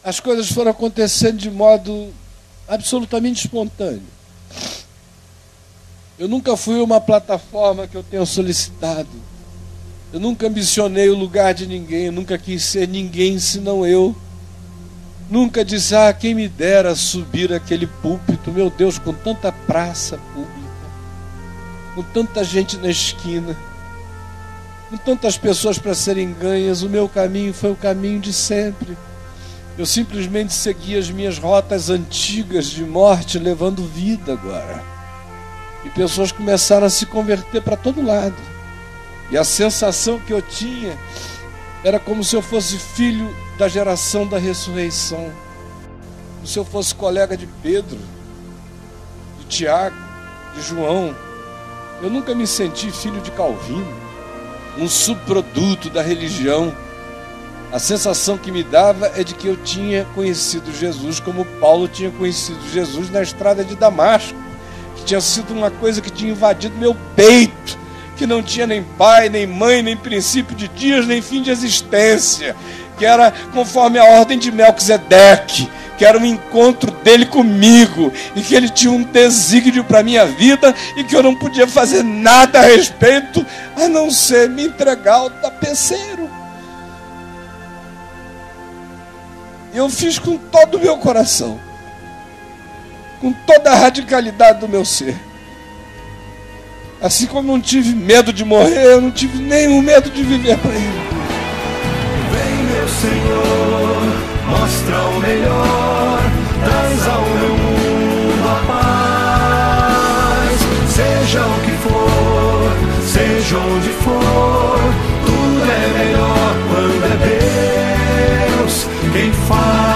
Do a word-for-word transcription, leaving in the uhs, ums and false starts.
as coisas foram acontecendo de modo absolutamente espontâneo. Eu nunca fui uma plataforma que eu tenha solicitado. Eu nunca ambicionei o lugar de ninguém, eu nunca quis ser ninguém senão eu. Nunca disse, ah, quem me dera subir aquele púlpito, meu Deus, com tanta praça pública, com tanta gente na esquina, com tantas pessoas para serem ganhas. O meu caminho foi o caminho de sempre. Eu simplesmente segui as minhas rotas antigas de morte, levando vida agora. E pessoas começaram a se converter para todo lado. E a sensação que eu tinha era como se eu fosse filho da geração da ressurreição. Como se eu fosse colega de Pedro, de Tiago, de João. Eu nunca me senti filho de Calvino, um subproduto da religião. A sensação que me dava é de que eu tinha conhecido Jesus como Paulo tinha conhecido Jesus na estrada de Damasco, que tinha sido uma coisa que tinha invadido meu peito, que não tinha nem pai, nem mãe, nem princípio de dias, nem fim de existência, que era conforme a ordem de Melquisedeque, que era um encontro dele comigo, e que ele tinha um desígnio para a minha vida, e que eu não podia fazer nada a respeito, a não ser me entregar ao tapeceiro. E eu fiz com todo o meu coração, com toda a radicalidade do meu ser. Assim como eu não tive medo de morrer, eu não tive nenhum medo de viver para Ele. Vem, meu Senhor, mostra o melhor, traz ao meu mundo a paz. Seja o que for, seja onde for, tudo é melhor quando é Deus quem faz.